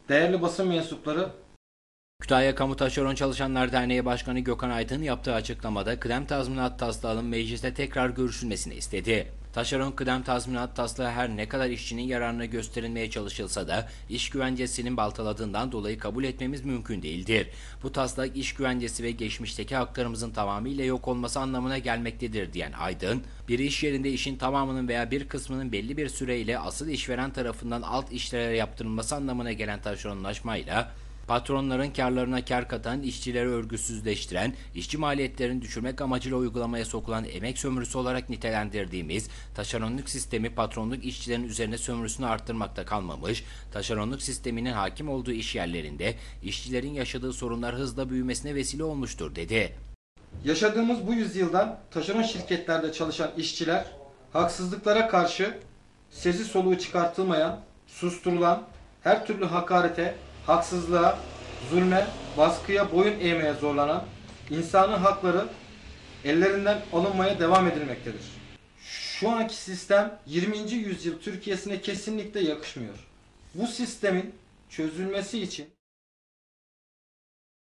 Değerli basın mensupları, Kütahya Kamu Taşeron Çalışanlar Derneği Başkanı Gökhan Aydın yaptığı açıklamada kıdem tazminat taslağının mecliste tekrar görüşülmesini istedi. Taşeron kıdem tazminat taslağı her ne kadar işçinin yararına gösterilmeye çalışılsa da iş güvencesinin baltaladığından dolayı kabul etmemiz mümkün değildir. Bu taslak iş güvencesi ve geçmişteki haklarımızın tamamıyla yok olması anlamına gelmektedir diyen Aydın, bir iş yerinde işin tamamının veya bir kısmının belli bir süreyle asıl işveren tarafından alt işlere yaptırılması anlamına gelen taşeronlaşmayla patronların karlarına kar katan, işçileri örgütsüzleştiren, işçi maliyetlerini düşürmek amacıyla uygulamaya sokulan emek sömürüsü olarak nitelendirdiğimiz taşeronluk sistemi patronluk işçilerin üzerine sömürüsünü arttırmakta kalmamış, taşeronluk sisteminin hakim olduğu iş yerlerinde işçilerin yaşadığı sorunlar hızla büyümesine vesile olmuştur dedi. yaşadığımız bu yüzyılda taşeron şirketlerde çalışan işçiler haksızlıklara karşı sesi soluğu çıkartılmayan, susturulan, her türlü hakarete, haksızlığa, zulme, baskıya boyun eğmeye zorlanan, insani hakları ellerinden alınmaya devam edilmektedir. Şu anki sistem 20. yüzyıl Türkiye'sine kesinlikle yakışmıyor. Bu sistemin çözülmesi için